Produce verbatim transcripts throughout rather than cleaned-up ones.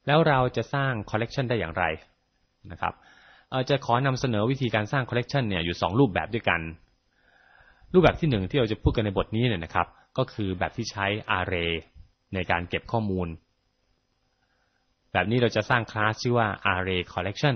แล้วเราจะสร้าง collection ได้อย่างไรนะครับจะขอนำเสนอวิธีการสร้าง collection เนี่ยอยู่สองรูปแบบด้วยกันรูปแบบที่หนึ่งที่เราจะพูดกันในบทนี้เนี่ยนะครับก็คือแบบที่ใช้ array ในการเก็บข้อมูลแบบนี้เราจะสร้างคลาสชื่อว่า array collection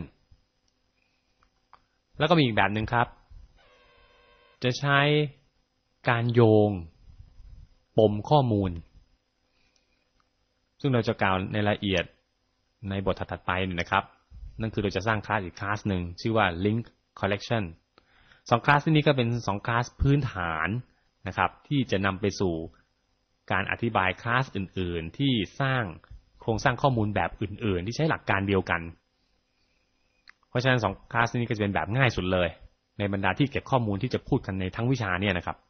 แล้วก็มีอีกแบบหนึ่งครับจะใช้การโยงปมข้อมูลซึ่งเราจะกล่าวในรายละเอียดในบทถัดไปนี่นะครับนั่นคือเราจะสร้างคลาสอีกคลาสหนึ่งชื่อว่า link collection สองคลาสนี้ก็เป็นสองคลาสพื้นฐานนะครับที่จะนำไปสู่การอธิบายคลาสอื่นๆที่สร้างโครงสร้างข้อมูลแบบอื่นๆที่ใช้หลักการเดียวกันเพราะฉะนั้นสองคลาสนี้ก็จะเป็นแบบง่ายสุดเลยในบรรดาที่เก็บข้อมูลที่จะพูดกันในทั้งวิชาเนี่ยนะครับ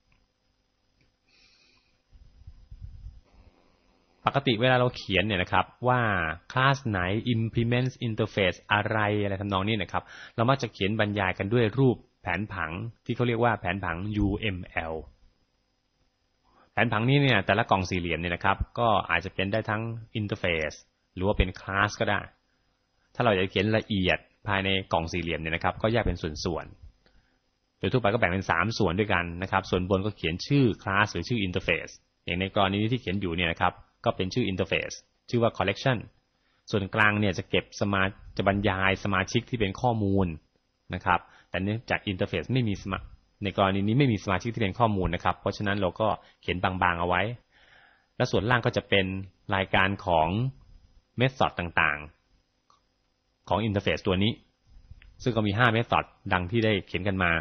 ปกติเวลาเราเขียนเนี่ยนะครับว่าคลาสไหน implement interface อะไรอะไรทำนองนี้นะครับเรามักจะเขียนบรรยายกันด้วยรูปแผนผังที่เขาเรียกว่าแผนผัง ยู เอ็ม แอล แผนผังนี้เนี่ยแต่ละกล่องสี่เหลี่ยมเนี่ยนะครับก็อาจจะเป็นได้ทั้ง interface หรือว่าเป็นคลาสก็ได้ถ้าเราอยากเขียนละเอียดภายในกล่องสี่เหลี่ยมเนี่ยนะครับก็แยกเป็นส่วนๆโดยทั่วไปก็แบ่งเป็นสามส่วนด้วยกันนะครับส่วนบนก็เขียนชื่อคลาสหรือชื่อ interface อย่างในกรณีที่เขียนอยู่เนี่ยนะครับก็เป็นชื่อ interface ชื่อว่า collection ส่วนกลางเนี่ยจะเก็บสมาจะบรรยายสมาชิกที่เป็นข้อมูลนะครับแต่เนื่องจาก interface ไม่มีสมาในกรณีนี้ไม่มีสมาชิกที่เป็นข้อมูลนะครับเพราะฉะนั้นเราก็เขียนบางๆเอาไว้และส่วนล่างก็จะเป็นรายการของ method ต่างๆของ interface ตัวนี้ซึ่งก็มีห้า method ดังที่ได้เขียนกันมา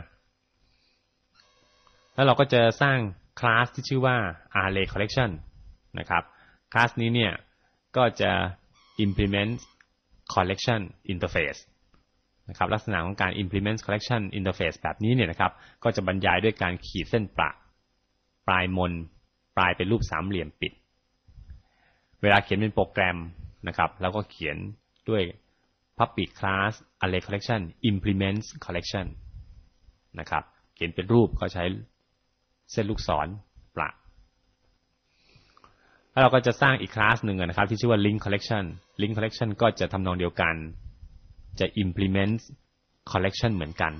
แล้วเราก็จะสร้างคลาสที่ชื่อว่า array collection นะครับคลาสนี้เนี่ยก็จะ implement collection interface นะครับลักษณะของการ implement collection interface แบบนี้เนี่ยนะครับก็จะบรรยายด้วยการขีดเส้นประปลายมนปลายเป็นรูปสามเหลี่ยมปิดเวลาเขียนเป็นโปรแกรมนะครับแล้วก็เขียนด้วย public class array collection implements collection นะครับเขียนเป็นรูปก็ใช้เส้นลูกศรประแล้วเราก็จะสร้างอีกคลาสหนึ่งนะครับที่ชื่อว่า link collection link collection ก็จะทำนองเดียวกันจะ implement collection เหมือนกัน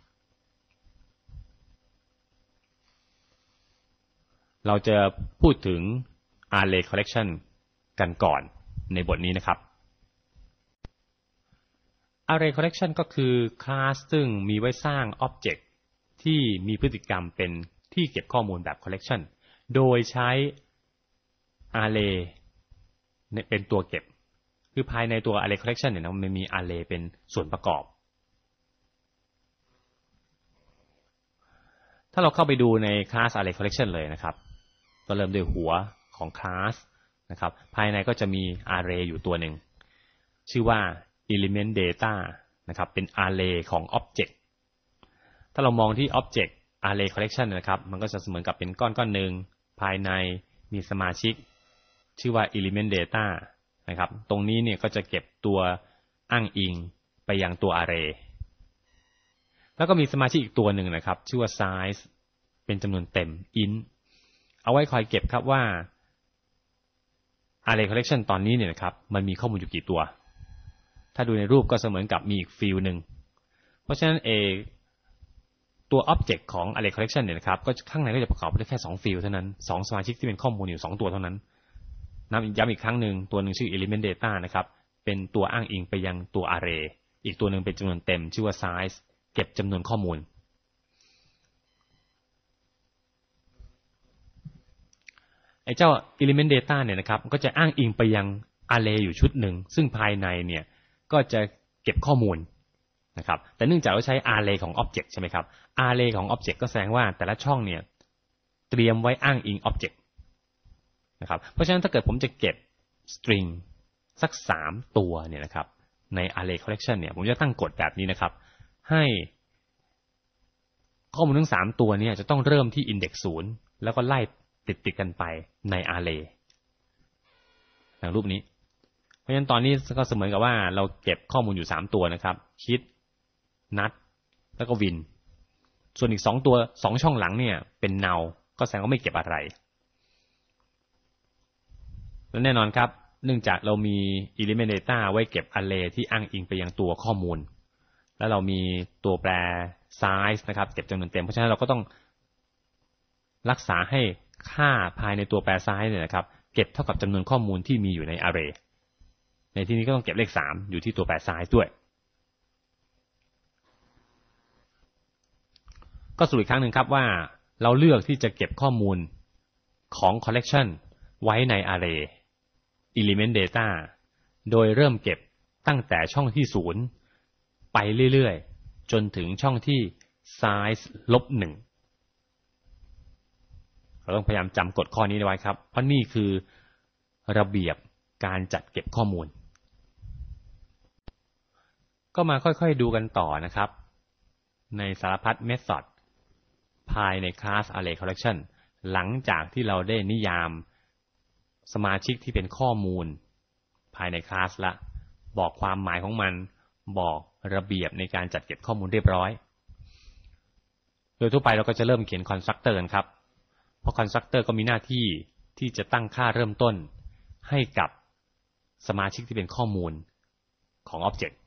เราจะพูดถึง array collection กันก่อนในบทนี้นะครับ array collection ก็คือคลาสซึ่งมีไว้สร้าง object ที่มีพฤติกรรมเป็นที่เก็บข้อมูลแบบ collection โดยใช้ array เป็นตัวเก็บคือภายในตัว array collection เนี่ยมันมี array เป็นส่วนประกอบถ้าเราเข้าไปดูในคลาส array collection เลยนะครับก็เริ่มด้วยหัวของคลาสนะครับภายในก็จะมี array อยู่ตัวหนึ่งชื่อว่า element data นะครับเป็น array ของ object ถ้าเรามองที่ object array collection นะครับมันก็จะเหมือนกับเป็นก้อนก้อนหนึ่งภายในมีสมาชิกชื่อว่า element data นะครับตรงนี้เนี่ยก็จะเก็บตัวอ้างอิงไปยังตัว array แล้วก็มีสมาชิกอีกตัวหนึ่งนะครับชื่อว่า size เป็นจำนวนเต็ม int เอาไว้คอยเก็บครับว่า array collection ตอนนี้เนี่ยนะครับมันมีข้อมูลอยู่กี่ตัวถ้าดูในรูปก็เสมือนกับมีอีกฟิลหนึ่งเพราะฉะนั้นเอตัว object ของ array collection เนี่ยนะครับก็ข้างในก็จะประกอบไปด้วยแค่สองฟิลเท่านั้นสองสมาชิกที่เป็นข้อมูลอยู่สองตัวเท่านั้นย้ำอีกครั้งหนึ่งตัวหนึ่งชื่อ element data นะครับเป็นตัวอ้างอิงไปยังตัว array อีกตัวหนึ่งเป็นจำนวนเต็มชื่อว่า size เก็บจำนวนข้อมูลไอ้เจ้า element data เนี่ยนะครับก็จะอ้างอิงไปยัง array อยู่ชุดหนึ่งซึ่งภายในเนี่ยก็จะเก็บข้อมูลนะครับแต่เนื่องจากเราใช้ array ของ object ใช่ไหมครับ array ของ object ก็แสดงว่าแต่ละช่องเนี่ยเตรียมไว้อ้างอิง object นะครับเพราะฉะนั้นถ้าเกิดผมจะเก็บ string สักสามตัวเนี่ยนะครับใน array collection เนี่ยผมจะตั้งกฎแบบนี้นะครับให้ข้อมูลทั้งสามตัวเนี่ยจะต้องเริ่มที่ index ศูนย์แล้วก็ไล่ติดติดกันไปใน array อย่างรูปนี้เพราะฉะนั้นตอนนี้ก็เสมือนกับว่าเราเก็บข้อมูลอยู่สามตัวนะครับคิดนัดแล้วก็วินส่วนอีกสองตัวสองช่องหลังเนี่ยเป็น null ก็แสดงว่าไม่เก็บอะไรและแน่นอนครับเนื่องจากเรามี element data ไว้เก็บ array ที่อ้างอิงไปยังตัวข้อมูลแล้วเรามีตัวแปร size นะครับเก็บจำนวนเต็มเพราะฉะนั้นเราก็ต้องรักษาให้ค่าภายในตัวแปร size เนี่ยนะครับเก็บเท่ากับจำนวนข้อมูลที่มีอยู่ใน array ในที่นี้ก็ต้องเก็บเลขสามอยู่ที่ตัวแปร size ด้วยก็สรุปอีกครั้งหนึ่งครับว่าเราเลือกที่จะเก็บข้อมูลของ collection ไว้ใน array element data โดยเริ่มเก็บตั้งแต่ช่องที่ศูนย์ไปเรื่อยๆจนถึงช่องที่ size ลบหนึ่งเราต้องพยายามจำกฎข้อนี้ไว้ครับเพราะนี่คือระเบียบการจัดเก็บข้อมูลก็มาค่อยๆดูกันต่อนะครับในสารพัด method ภายใน class array collection หลังจากที่เราได้นิยามสมาชิกที่เป็นข้อมูลภายในคลาสละบอกความหมายของมันบอกระเบียบในการจัดเก็บข้อมูลเรียบร้อยโดยทั่วไปเราก็จะเริ่มเขียน constructor กันครับเพราะ constructor ก็มีหน้าที่ที่จะตั้งค่าเริ่มต้นให้กับสมาชิกที่เป็นข้อมูลของ object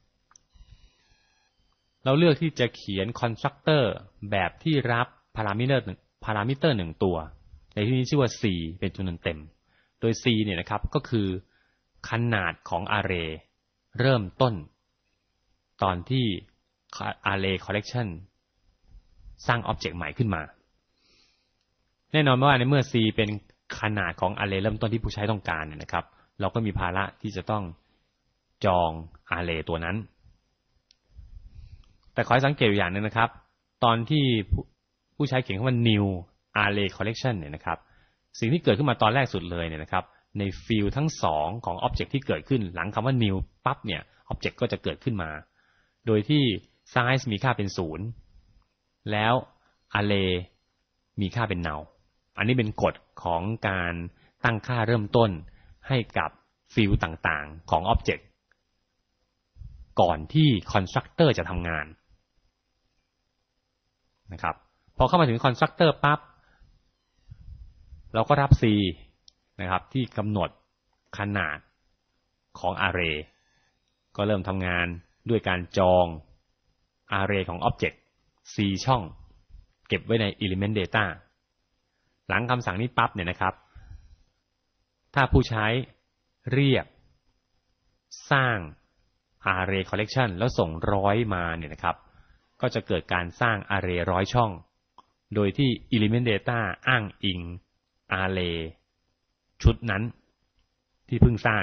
เราเลือกที่จะเขียน constructor แบบที่รับ parameter พารามิเตอร์หนึ่งตัวในที่นี้ชื่อว่า c เป็นจำนวนเต็มโดย c เนี่ยนะครับก็คือขนาดของ array เริ่มต้นตอนที่ array collection สร้าง object ใหม่ขึ้นมาแน่นอนว่าในเมื่อ c เป็นขนาดของ array เริ่มต้นที่ผู้ใช้ต้องการเนี่ยนะครับเราก็มีภาระที่จะต้องจอง array ตัวนั้นแต่ขอให้สังเกตอย่างนึงนะครับตอนที่ผู้ใช้เขียนคำว่า new array collection เนี่ยนะครับสิ่งที่เกิดขึ้นมาตอนแรกสุดเลยเนี่ยนะครับในฟิลด์ทั้งสองของ object ที่เกิดขึ้นหลังคำว่า new ปั๊บเนี่ย object ก็จะเกิดขึ้นมาโดยที่ size มีค่าเป็นศูนย์แล้ว array มีค่าเป็น null อันนี้เป็นกฎของการตั้งค่าเริ่มต้นให้กับฟิลด์ต่างๆของ object ก่อนที่ constructor จะทำงานนะครับพอเข้ามาถึง constructor ปั๊บเราก็รับ c นะครับที่กำหนดขนาดของ array ก็เริ่มทำงานด้วยการจอง array ของ object c ช่องเก็บไว้ใน element data หลังคำสั่งนี้ปั๊บเนี่ยนะครับถ้าผู้ใช้เรียกสร้าง array collection แล้วส่งร้อยมาเนี่ยนะครับก็จะเกิดการสร้าง array ร้อยช่องโดยที่ element data อ้างอิง array ชุดนั้นที่เพิ่งสร้าง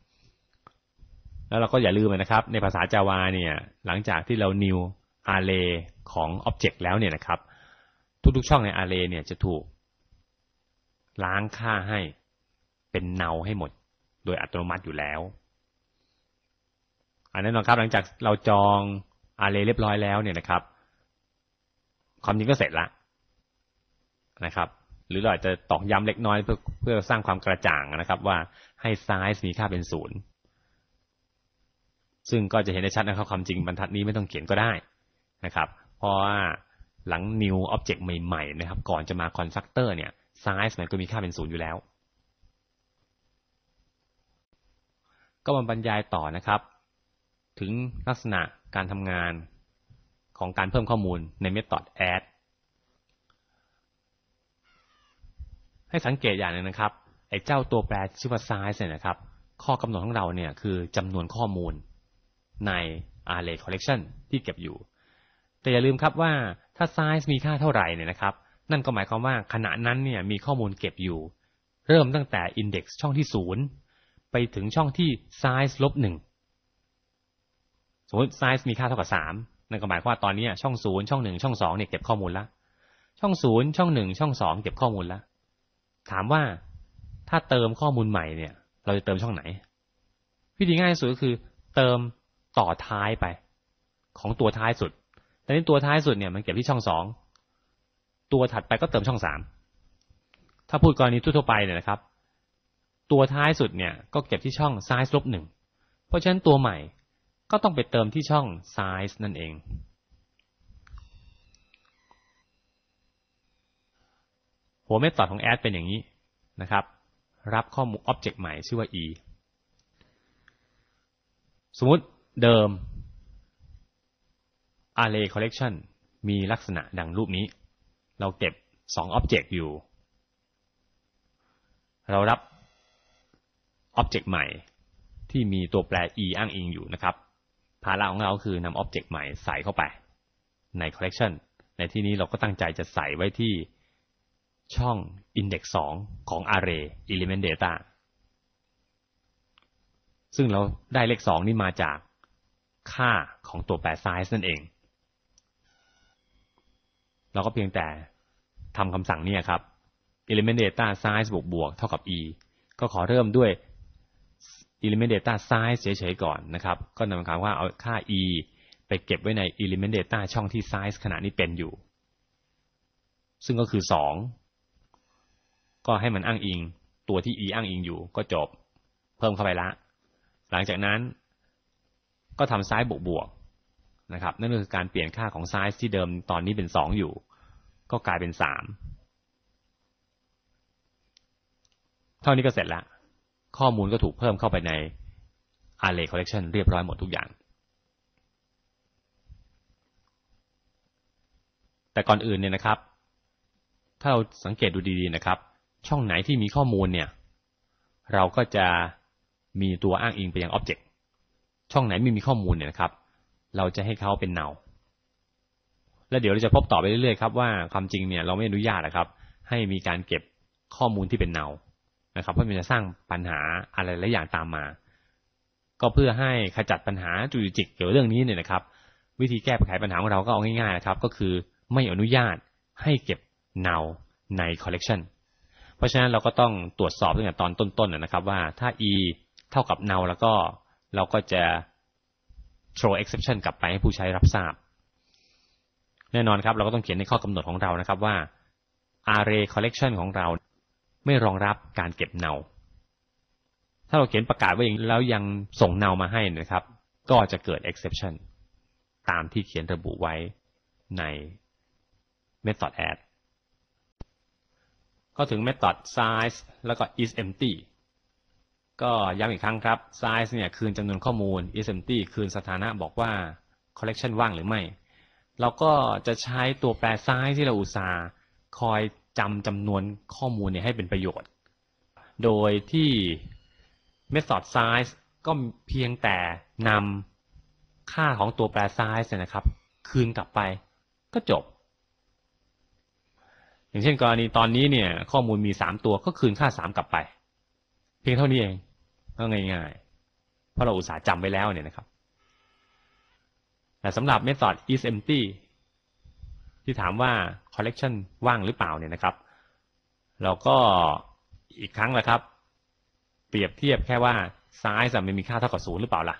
แล้วเราก็อย่าลืมนะครับในภาษา Java เนี่ยหลังจากที่เรา new array ของ object แล้วเนี่ยนะครับทุกๆช่องใน array เนี่ยจะถูกล้างค่าให้เป็น null ให้หมดโดยอัตโนมัติอยู่แล้วอันนั้นนะครับหลังจากเราจอง array เรียบร้อยแล้วเนี่ยนะครับความจริงก็เสร็จละนะครับหรือเราอาจจะตอกย้ำเล็กน้อยเพื่อเพื่อสร้างความกระจ่างนะครับว่าให้ size มีค่าเป็นศูนย์ซึ่งก็จะเห็นได้ชัดนะครับความจริงบรรทัดนี้ไม่ต้องเขียนก็ได้นะครับเพราะว่าหลัง new object ใหม่ๆนะครับก่อนจะมา constructor เนี่ย size มันก็มีค่าเป็นศูนย์อยู่แล้วก็มาบรรยายต่อนะครับถึงลักษณะการทำงานของการเพิ่มข้อมูลใน method add ให้สังเกตอย่างนึงนะครับไอ้เจ้าตัวแปรชื่อว่า size เนี่ยนะครับข้อกำหนดของเราเนี่ยคือจำนวนข้อมูลใน array collection ที่เก็บอยู่แต่อย่าลืมครับว่าถ้า size มีค่าเท่าไหร่เนี่ยนะครับนั่นก็หมายความว่าขณะนั้นเนี่ยมีข้อมูลเก็บอยู่เริ่มตั้งแต่ index ช่องที่ศูนย์ไปถึงช่องที่ size ลบหนึ่งสมมติ size มีค่าเท่ากับสามนั่นก็หมายความว่าตอนนี้ช่องศูนย์ช่องหนึ่งช่องสองเนี่ยเก็บข้อมูลละช่องศูนย์ช่องหนึ่งช่องสองเก็บข้อมูลละถามว่าถ้าเติมข้อมูลใหม่เนี่ยเราจะเติมช่องไหนวิธีง่ายที่สุดก็คือเติมต่อท้ายไปของตัวท้ายสุดแต่ในตัวท้ายสุดเนี่ยมันเก็บที่ช่องสองตัวถัดไปก็เติมช่องสามถ้าพูดกรณีทั่วๆไปเนี่ยนะครับตัวท้ายสุดเนี่ยก็เก็บที่ช่อง size ลบหนึ่งเพราะฉะนั้นตัวใหม่ก็ต้องไปเติมที่ช่อง size นั่นเองหัวเมธอดของ add เป็นอย่างนี้นะครับรับข้อมูล object ใหม่ชื่อว่า e สมมุติเดิม array collection มีลักษณะดังรูปนี้เราเก็บสอง object อยู่เรารับ object ใหม่ที่มีตัวแปร e อ้างอิงอยู่นะครับภาระของเราคือนำ object ใหม่ใส่เข้าไปใน collection ในที่นี้เราก็ตั้งใจจะใส่ไว้ที่ช่อง index สองของ array element data ซึ่งเราได้เลขสองนี่มาจากค่าของตัวแปร size นั่นเองเราก็เพียงแต่ทำคำสั่งนี้ครับ element data size บวกบวกเท่ากับ e ก็ขอเริ่มด้วย element data size เฉยๆก่อนนะครับก็นำคำว่าเอาค่า e ไปเก็บไว้ใน element data ช่องที่ size ขณะนี้เป็นอยู่ซึ่งก็คือสองก็ให้มันอ้างอิงตัวที่ e อ้างอิงอยู่ก็จบเพิ่มเข้าไปละหลังจากนั้นก็ทำ size บวกบวกนะครับนั่นก็คือการเปลี่ยนค่าของ size ที่เดิมตอนนี้เป็นสองอยู่ก็กลายเป็นสามเท่านี้ก็เสร็จแล้วข้อมูลก็ถูกเพิ่มเข้าไปใน array collection เรียบร้อยหมดทุกอย่างแต่ก่อนอื่นเนี่ยนะครับถ้าเราสังเกตดูดีๆนะครับช่องไหนที่มีข้อมูลเนี่ยเราก็จะมีตัวอ้างอิงไปยัง object ช่องไหนไม่มีข้อมูลเนี่ยนะครับเราจะให้เขาเป็น null และเดี๋ยวเราจะพบต่อไปเรื่อยๆครับว่าความจริงเนี่ยเราไม่อนุญาตนะครับให้มีการเก็บข้อมูลที่เป็น null นะครับเพราะมันจะสร้างปัญหาอะไรหลายอย่างตามมาก็เพื่อให้ขจัดปัญหาจุกจิกเกี่ยวกับเรื่องนี้เนี่ยนะครับวิธีแก้ไขปัญหาของเราก็เอาง่ายๆนะครับก็คือไม่อนุญาตให้เก็บ null ใน collection เพราะฉะนั้นเราก็ต้องตรวจสอบตั้งแต่ตอนต้นๆนะครับว่าถ้า e เท่ากับ null แล้วก็เราก็จะ throw exception กลับไปให้ผู้ใช้รับทราบแน่นอนครับเราก็ต้องเขียนในข้อกำหนดของเรานะครับว่า array collection ของเราไม่รองรับการเก็บ null ถ้าเราเขียนประกาศไว้อย่างนี้แล้วยังส่ง null มาให้นะครับก็จะเกิด exception ตามที่เขียนระบุไว้ใน method add ก็ถึง method size แล้วก็ isEmpty ก็ย้ำอีกครั้งครับ size เนี่ยคืนจำนวนข้อมูล isEmpty คืนสถานะบอกว่า collection ว่างหรือไม่เราก็จะใช้ตัวแปร size ที่เราอุตส่าห์คอยจำจำนวนข้อมูลเนี่ยให้เป็นประโยชน์โดยที่ method size ก็เพียงแต่นำค่าของตัวแปร size นะครับคืนกลับไปก็จบอย่างเช่นกรณีตอนนี้เนี่ยข้อมูลมีสามตัวก็คืนค่าสามกลับไปเพียงเท่านี้เองก็ง่ายๆเพราะเราอุตส่าห์จำไว้แล้วเนี่ยนะครับแต่สำหรับ method isEmpty ที่ถามว่า collection ว่างหรือเปล่าเนี่ยนะครับเราก็อีกครั้งแหละครับเปรียบเทียบแค่ว่า size มันมีค่าเท่ากับศูนย์หรือเปล่าล่ะ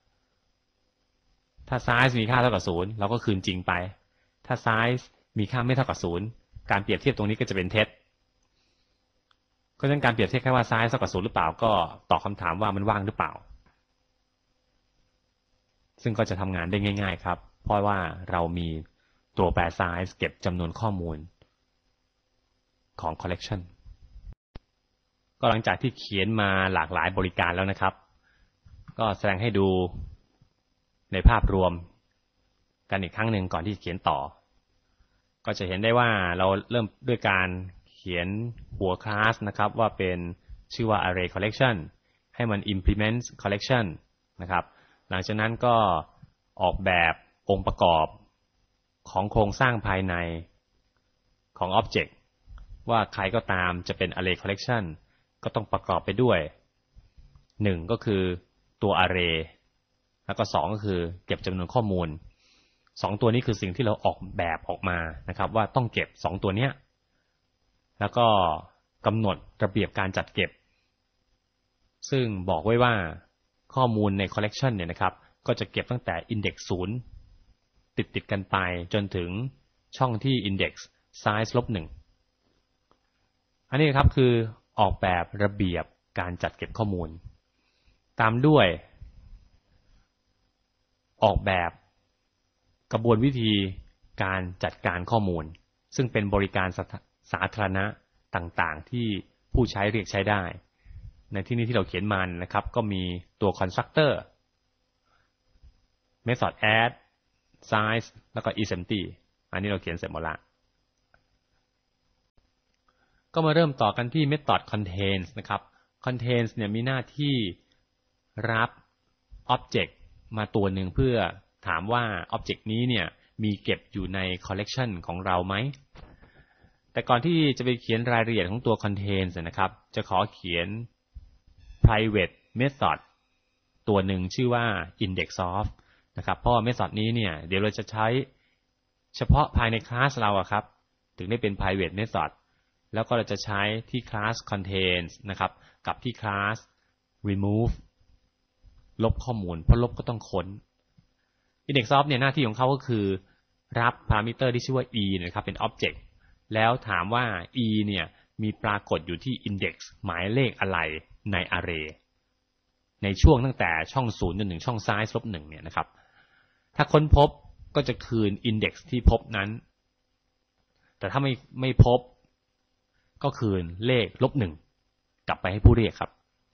ถ้า size มีค่าเท่ากับศูนย์เราก็คืนจริงไปถ้า size มีค่าไม่เท่ากับศูนย์การเปรียบเทียบตรงนี้ก็จะเป็นเท็จเพราะฉะนั้นการเปรียบเทียบแค่ว่า size เท่ากับศูนย์หรือเปล่าก็ตอบคำถามว่ามันว่างหรือเปล่าซึ่งก็จะทำงานได้ง่ายๆครับเพราะว่าเรามีตัวแปร size เก็บจำนวนข้อมูลของ collection ก็หลังจากที่เขียนมาหลากหลายบริการแล้วนะครับก็แสดงให้ดูในภาพรวมกันอีกครั้งหนึ่งก่อนที่จะเขียนต่อก็จะเห็นได้ว่าเราเริ่มด้วยการเขียนหัวคลาสนะครับว่าเป็นชื่อว่า array collection ให้มัน implement collection นะครับหลังจากนั้นก็ออกแบบองค์ประกอบของโครงสร้างภายในของ object ว่าใครก็ตามจะเป็น array collection ก็ต้องประกอบไปด้วยหนึ่งก็คือตัว array แล้วก็สองก็คือเก็บจำนวนข้อมูลสองตัวนี้คือสิ่งที่เราออกแบบออกมานะครับว่าต้องเก็บสองตัวเนี้ยแล้วก็กำหนดระเบียบการจัดเก็บซึ่งบอกไว้ว่าข้อมูลใน collection เนี่ยนะครับก็จะเก็บตั้งแต่ index ศูนย์ติดติดกันไปจนถึงช่องที่ index size ลบหนึ่งอันนี้ครับคือออกแบบระเบียบการจัดเก็บข้อมูลตามด้วยออกแบบกระบวนวิธีการจัดการข้อมูลซึ่งเป็นบริการสาธารณะต่างๆที่ผู้ใช้เรียกใช้ได้ในที่นี้ที่เราเขียนมานะครับก็มีตัว constructor method add size แล้วก็ is empty อันนี้เราเขียนเสร็จหมดละก็มาเริ่มต่อกันที่ method contains นะครับ contains เนี่ยมีหน้าที่รับ object มาตัวหนึ่งเพื่อถามว่า object นี้เนี่ยมีเก็บอยู่ใน collection ของเราไหมแต่ก่อนที่จะไปเขียนรายละเอียดของตัว contains นะครับจะขอเขียน private method ตัวหนึ่งชื่อว่า indexOf นะครับเพราะว่า method นี้เนี่ยเดี๋ยวเราจะใช้เฉพาะภายในคลาสเราอะครับถึงได้เป็น private method แล้วก็เราจะใช้ที่คลาส contains นะครับกับที่คลาส remove ลบข้อมูลเพราะลบก็ต้องค้น indexOf เนี่ยหน้าที่ของเขาก็คือรับพารามิเตอร์ที่ชื่อว่า e นะครับเป็น object แล้วถามว่า e เนี่ยมีปรากฏอยู่ที่ index หมายเลขอะไรใน array ในช่วงตั้งแต่ช่องศูนย์จนถึงช่อง size ลบหนึ่งเนี่ยนะครับถ้าค้นพบก็จะคืน index ที่พบนั้นแต่ถ้าไม่ไม่พบก็คืนเลขลบหนึ่งกลับไปให้ผู้เรียกครับ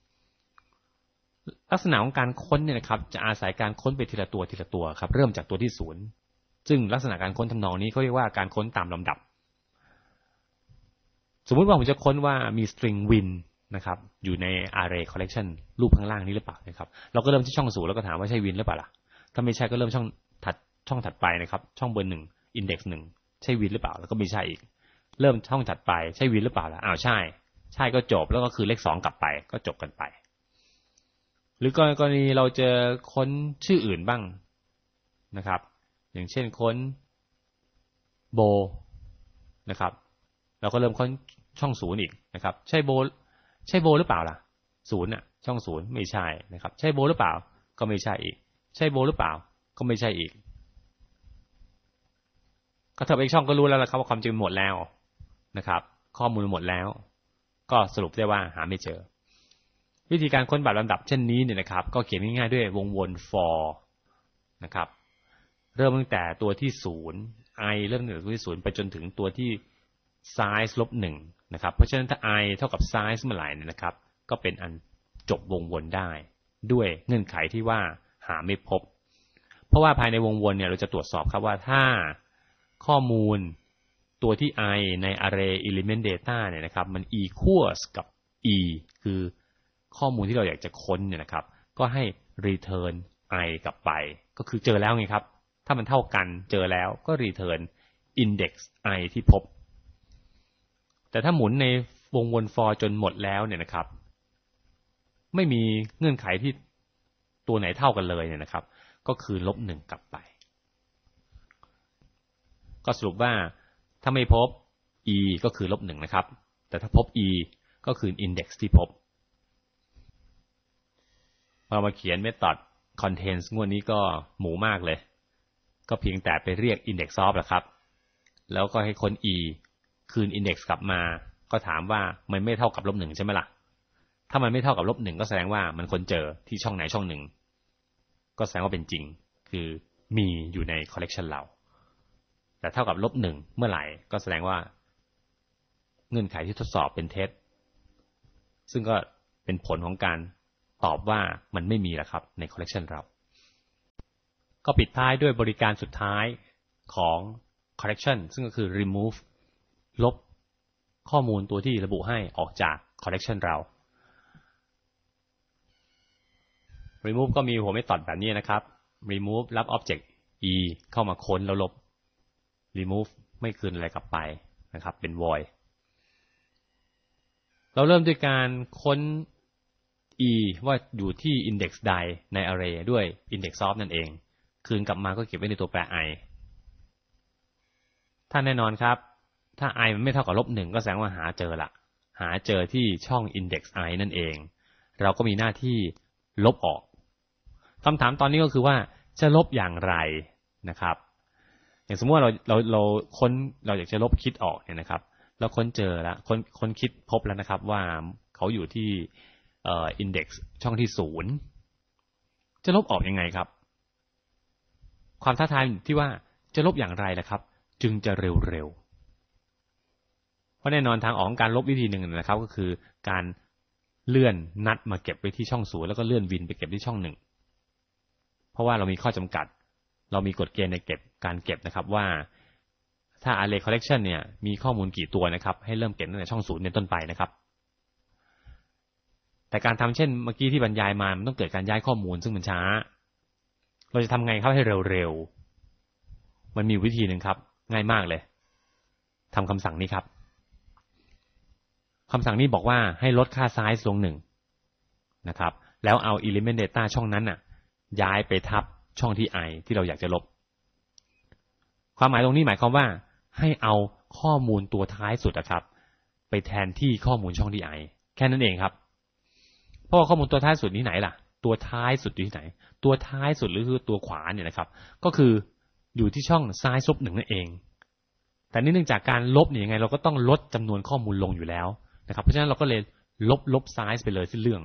ลักษณะของการค้นเนี่ยนะครับจะอาศัยการค้นไปทีละตัวทีละตัวครับเริ่มจากตัวที่ศูนย์ซึ่งลักษณะการค้นทำนองนี้เขาเรียกว่าการค้นตามลำดับสมมุติว่าผมจะค้นว่ามี string win นะครับอยู่ใน array collection รูปข้างล่างนี้หรือเปล่านะครับเราก็เริ่มที่ช่องศูนย์แล้วก็ถามว่าใช่ win หรือเปล่าล่ะถ้าไม่ใช่ก็เริ่มช่องถัดช่องถัดไปนะครับช่องเบอร์หนึ่ง index หนึ่งใช่ win หรือเปล่าแล้วก็ไม่ใช่อีกเริ่มช่องถัดไปใช่ win หรือเปล่าล่ะอ้าวใช่ใช่ก็จบแล้วก็คือเลขสองกลับไปก็จบกันไปหรือกรณีเราจะค้นชื่ออื่นบ้างนะครับอย่างเช่นค้นโบนะครับเราก็เริ่มค้นช่องศูนย์อีกนะครับใช่โบใช่โบหรือเปล่าล่ะศูนย์อ่ะช่องศูนย์ไม่ใช่นะครับใช่โบหรือเปล่าก็ไม่ใช่อีกใช่โบหรือเปล่าก็ไม่ใช่อีกก็เถิบอีกช่องก็รู้แล้วละครับว่าความจริงหมดแล้วนะครับข้อมูลหมดแล้วก็สรุปได้ว่าหาไม่เจอวิธีการค้นแบบลำดับเช่นนี้เนี่ยนะครับก็เขียนง่ายๆด้วยวงวน for นะครับเริ่มตั้งแต่ตัวที่ศูนย์ i เริ่มตั้งแต่ตัวที่ศูนย์ไปจนถึงตัวที่ size ลบหนึ่งนะครับเพราะฉะนั้นถ้า i เท่ากับ size เมื่อไหร่เนี่ยนะครับก็เป็นอันจบวงวนได้ด้วยเงื่อนไขที่ว่าหาไม่พบเพราะว่าภายในวงวนเนี่ยเราจะตรวจสอบครับว่าถ้าข้อมูลตัวที่ i ใน array element data เนี่ยนะครับมัน equals กับ e คือข้อมูลที่เราอยากจะค้นเนี่ยนะครับก็ให้ return i กลับไปก็คือเจอแล้วไงครับถ้ามันเท่ากันเจอแล้วก็ return index i ที่พบแต่ถ้าหมุนในวงวน for จนหมดแล้วเนี่ยนะครับไม่มีเงื่อนไขที่ตัวไหนเท่ากันเลยเนี่ยนะครับก็คือลบหนึ่งกลับไปก็สรุปว่าถ้าไม่พบ e ก็คือลบหนึ่งนะครับแต่ถ้าพบ e ก็คือ index ที่พบเรามาเขียน method contains งวดนี้ก็หมูมากเลยก็เพียงแต่ไปเรียก indexOf แหละครับแล้วก็ให้ค้น e คืน index กลับมาก็ถามว่ามันไม่เท่ากับลบหนึ่งใช่ไหมล่ะถ้ามันไม่เท่ากับลบหนึ่งก็แสดงว่ามันค้นเจอที่ช่องไหนช่องหนึ่งก็แสดงว่าเป็นจริงคือมีอยู่ใน collection เราแต่เท่ากับลบหนึ่งเมื่อไหร่ก็แสดงว่าเงื่อนไขที่ทดสอบเป็นเท็จซึ่งก็เป็นผลของการตอบว่ามันไม่มีแล้วครับใน collection เราก็ปิดท้ายด้วยบริการสุดท้ายของ correction ซึ่งก็คือ remove ลบข้อมูลตัวที่ระบุให้ออกจาก collection เรา remove ก็มีหัวเมธอดแบบนี้นะครับ remove รับ object e เข้ามาค้นแล้วลบ remove ไม่คืนอะไรกลับไปนะครับเป็น void เราเริ่มด้วยการค้น e ว่าอยู่ที่ index ใดใน array ด้วย indexOf นั่นเองคืนกลับมาก็เก็บไว้ในตัวแปร i ถ้าแน่นอนครับถ้า i มันไม่เท่ากับลบหนึ่งก็แสดงว่าหาเจอละหาเจอที่ช่อง index i นั่นเองเราก็มีหน้าที่ลบออกคำถามตอนนี้ก็คือว่าจะลบอย่างไรนะครับอย่างสมมติว่าเราเราเราค้นเราอยากจะลบคิดออกเนี่ยนะครับเราค้นเจอแล้วค้นค้นคิดพบแล้วนะครับว่าเขาอยู่ที่เอ่อ index ช่องที่ศูนย์จะลบออกยังไงครับความท้าทายที่ว่าจะลบอย่างไรล่ะครับจึงจะเร็วๆเพราะแน่นอนทางออกของการลบวิธีหนึ่งนะครับก็คือการเลื่อนนัดมาเก็บไว้ที่ช่องศูนย์แล้วก็เลื่อนวินไปเก็บที่ช่องหนึ่งเพราะว่าเรามีข้อจำกัดเรามีกฎเกณฑ์ในเก็บการเก็บนะครับว่าถ้า array collection เนี่ยมีข้อมูลกี่ตัวนะครับให้เริ่มเก็บตั้งแต่ช่องศูนย์เป็นต้นไปนะครับแต่การทำเช่นเมื่อกี้ที่บรรยายมามันต้องเกิดการย้ายข้อมูลซึ่งมันช้าเราจะทำไงครับให้เร็วๆมันมีวิธีหนึ่งครับง่ายมากเลยทำคำสั่งนี้ครับคำสั่งนี้บอกว่าให้ลดค่า size ลงหนึ่งนะครับแล้วเอา element data ช่องนั้นน่ะย้ายไปทับช่องที่ i ที่เราอยากจะลบความหมายตรงนี้หมายความว่าให้เอาข้อมูลตัวท้ายสุดนะครับไปแทนที่ข้อมูลช่องที่ i แค่นั้นเองครับเพราะว่าข้อมูลตัวท้ายสุดนี้ไหนล่ะตัวท้ายสุดอยู่ที่ไหนตัวท้ายสุดหรือคือตัวขวาเนี่ยนะครับก็คืออยู่ที่ช่อง size ลบหนึ่งนั่นเองแต่นี่เนื่องจากการลบเนี่ยยังไงเราก็ต้องลดจำนวนข้อมูลลงอยู่แล้วนะครับเพราะฉะนั้นเราก็เลยลบลบ size ไปเลยสิ้นเรื่อง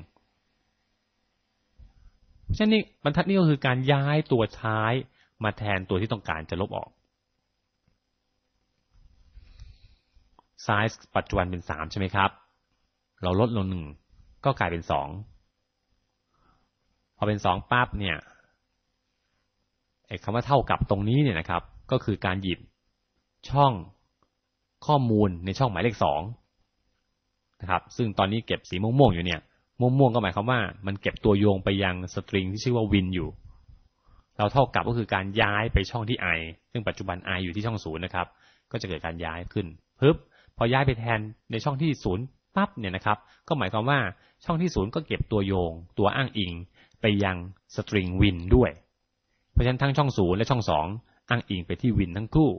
เพราะฉะนั้นนี่บรรทัดนี้ก็คือการย้ายตัวท้ายมาแทนตัวที่ต้องการจะลบออก size ปัจจุบันเป็นสามใช่ไหมครับเราลดลงหนึ่งก็กลายเป็นสองพอเป็นสองปั๊บเนี่ยไอ้คำว่าเท่ากับตรงนี้เนี่ยนะครับก็คือการหยิบช่องข้อมูลในช่องหมายเลขสองนะครับซึ่งตอนนี้เก็บสีม่วงๆอยู่เนี่ยม่วงๆก็หมายความว่ามันเก็บตัวโยงไปยังสตริงที่ชื่อว่า win อยู่เราเท่ากับก็คือการย้ายไปช่องที่ i ซึ่งปัจจุบัน i อยู่ที่ช่องศูนย์นะครับก็จะเกิดการย้ายขึ้นปึ๊บพอย้ายไปแทนในช่องที่ศูนย์ปั๊บเนี่ยนะครับก็หมายความว่าช่องที่ศูนย์ก็เก็บตัวโยงตัวอ้างอิงไปยังสตริง win ด้วยเพราะฉะนั้นทั้งช่องศูนย์และช่องสองอ้างอิงไปที่ win ทั้งคู่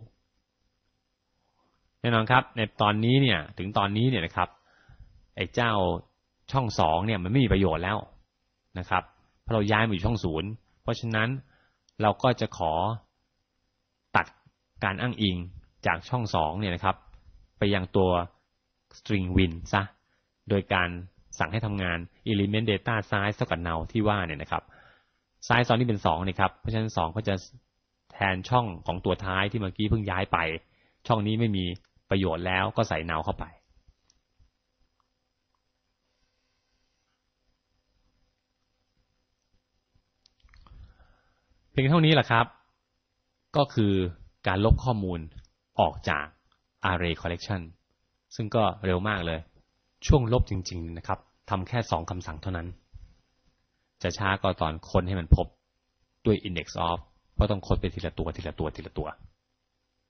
แน่นอนครับในตอนนี้เนี่ยถึงตอนนี้เนี่ยนะครับไอ้เจ้าช่องสองเนี่ยมันไม่มีประโยชน์แล้วนะครับเพราะเราย้ายมาอยู่ช่องศูนย์เพราะฉะนั้นเราก็จะขอตัดการอ้างอิงจากช่องสองเนี่ยนะครับไปยังตัว string win ซะโดยการสั่งให้ทำงาน element data size เท่ากับ null ที่ว่าเนี่ยนะครับ size ตอนนี้เป็นสองนะครับเพราะฉะนั้นสองก็จะแทนช่องของตัวท้ายที่เมื่อกี้เพิ่งย้ายไปช่องนี้ไม่มีประโยชน์แล้วก็ใส่ null เข้าไปเพียงเท่านี้แหละครับก็คือการลบข้อมูลออกจาก array collection ซึ่งก็เร็วมากเลยช่วงลบจริงๆนะครับทำแค่สองคำสั่งเท่านั้นจะช้าก็ตอนค้นให้มันพบด้วย index of เพราะต้องค้นไปทีละตัวทีละตัวทีละตัว